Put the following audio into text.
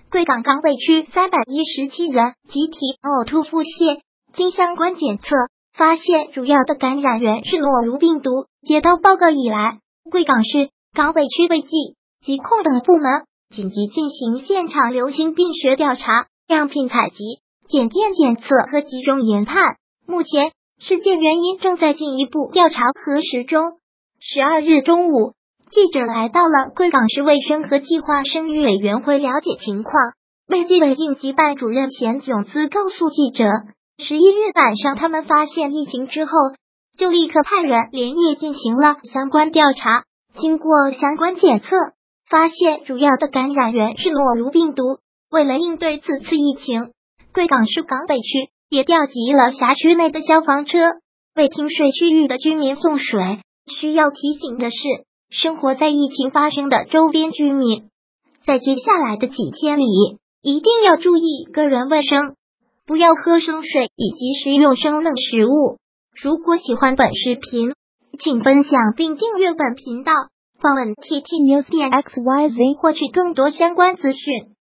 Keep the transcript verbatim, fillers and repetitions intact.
贵港港北区三百一十七人集体呕吐腹泻，经相关检测发现主要的感染源是诺如病毒。接到报告以来，贵港市、港北区卫计、疾控等部门紧急进行现场流行病学调查、样品采集、检验检测和集中研判。目前事件原因正在进一步调查核实中。十二日中午，记者来到了贵港市卫生和计划生育委员会了解情况。卫计委应急办主任田炯资告诉记者，十一日晚上他们发现疫情之后，就立刻派人连夜进行了相关调查。经过相关检测，发现主要的感染源是诺如病毒。为了应对此次疫情，贵港市港北区也调集了辖区内的消防车，为停水区域的居民送水。需要提醒的是，生活在疫情发生的周边居民，在接下来的几天里，一定要注意个人卫生，不要喝生水以及食用生冷食物。如果喜欢本视频，请分享并订阅本频道，访问 T T News 点 X Y Z 获取更多相关资讯。